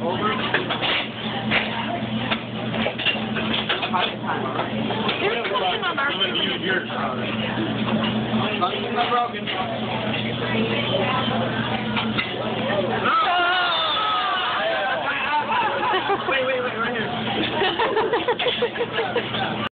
Over. There's something on our Nothing's not broken. Wait, right here.